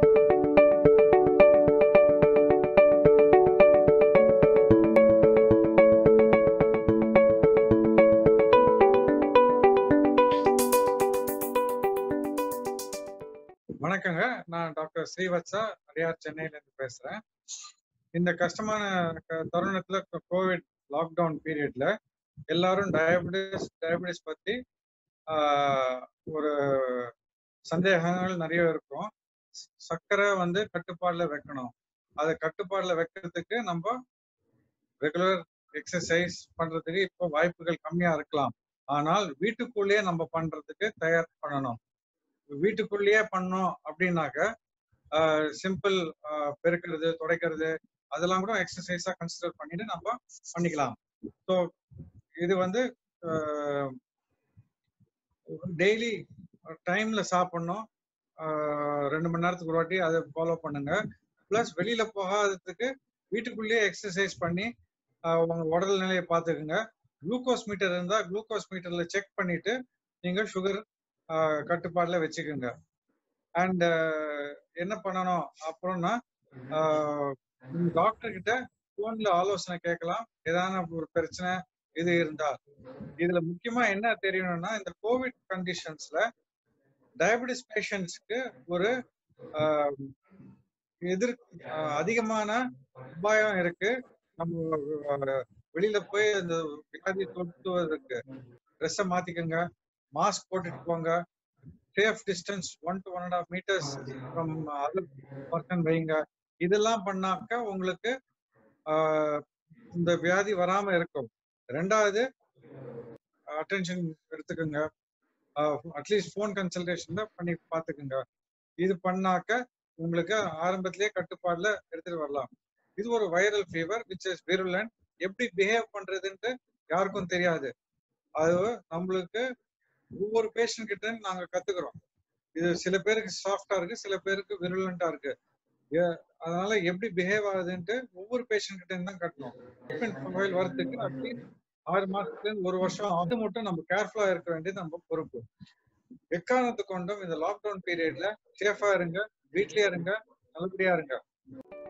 வணக்கங்க. நான் டாக்டர் ஸ்ரீவத்சா, அடையார் சென்னையில இருந்து பேசுறேன். இந்த கஷ்டமான தருணத்துல கோவிட் லாக்டவுன் பீரியட்ல எல்லாரும் டயபிட்டிஸ் பத்தி ஒரு சந்தேகங்கள் நிறைய இருக்கும். சர்க்கரை கட்டுப்பாடுல வைக்கணும். அதை கட்டுப்பாடுல வைக்கிறதுக்கு நம்ம ரெகுலர் எக்ஸசைஸ் பண்றதுக்கு இப்போ வாய்ப்புகள் கம்மியா இருக்கலாம். ஆனால் வீட்டுக்குள்ளேயே நம்ம பண்றதுக்கு தயார் பண்ணணும். வீட்டுக்குள்ளேயே பண்ணோம் அப்படின்னாக்க சிம்பிள் பெருக்கிறது, துடைக்கிறது, அதெல்லாம் கூட எக்ஸசைஸா கன்சிடர் பண்ணிட்டு நம்ம பண்ணிக்கலாம். ஸோ இது டெய்லி டைம்ல சாப்பிடணும். 2 மணி நேரத்துக்கு ஒரு வாட்டி அதை ஃபாலோ பண்ணுங்க. பிளஸ் வெளியில போகாததுக்கு வீட்டுக்குள்ளேயே எக்ஸசைஸ் பண்ணி உங்க உடல் நிலையை பார்த்துக்குங்க. குளுக்கோஸ் மீட்டர் இருந்தா குளுக்கோஸ் மீட்டர்ல செக் பண்ணிட்டு நீங்க சுகர் கட்டுப்பாடுல வச்சுக்கோங்க. அண்ட் என்ன பண்ணணும் அப்புறம்னா டாக்டர் கிட்ட போன்ல ஆலோசனை கேட்கலாம். ஏதான ஒரு பிரச்சனை இது இருந்தா. இதுல முக்கியமா என்ன தெரியணும்னா, இந்த கோவிட் கண்டிஷன்ஸ்ல டயபிட்டிஸ் பேஷண்ட்ஸ்க்கு ஒரு அதிகமான உபாயம் இருக்கு. நம்ம வெளியில போய் அந்த வியாதியை தொற்றுவதற்கு ட்ரெஸ்ஸை மாத்திக்கோங்க, மாஸ்க் போட்டுட்டு போங்க, safe distance 1 to 1.5 meters from other person வைங்க. இதெல்லாம் பண்ணாக்க உங்களுக்கு இந்த வியாதி வராம இருக்கும். 2வது அட்டென்ஷன் எடுத்துக்கோங்க. அட்லீஸ்ட் ஃபோன் கன்சல்டேஷன் பண்ணி பார்த்துக்குங்க. இது பண்ணாக்க உங்களுக்கு ஆரம்பத்திலேயே கட்டுப்பாடுல எடுத்துட்டு வரலாம். இது ஒரு viral fever which is virulent. எப்படி பிஹேவ் பண்றதுன்ட்டு யாருக்கும் தெரியாது. அது நம்மளுக்கு ஒவ்வொரு பேஷண்ட் கிட்ட நாங்க கத்துக்கிறோம். இது சில பேருக்கு சாஃப்டா இருக்கு, சில பேருக்கு விருலண்டா இருக்கு. அதனால எப்படி பிஹேவ் ஆகுதுன்ட்டு ஒவ்வொரு பேஷண்ட் கிட்ட தான் கட்டணும். ட்ரீட்மெண்ட் ப்ரொஃபைல் வரதுக்கு அட்லீஸ்ட் 6 மாசத்துல இருந்து 1 வருஷம் அது மட்டும் நம்ம கேர்ஃபுல்லா இருக்க வேண்டியது நம்ம பொறுப்பு. எக்காரணத்து கொண்டும் இந்த லாக்டவுன் பீரியட்ல சேஃபா இருங்க, வீட்லயே இருங்க, நல்லபடியா இருங்க.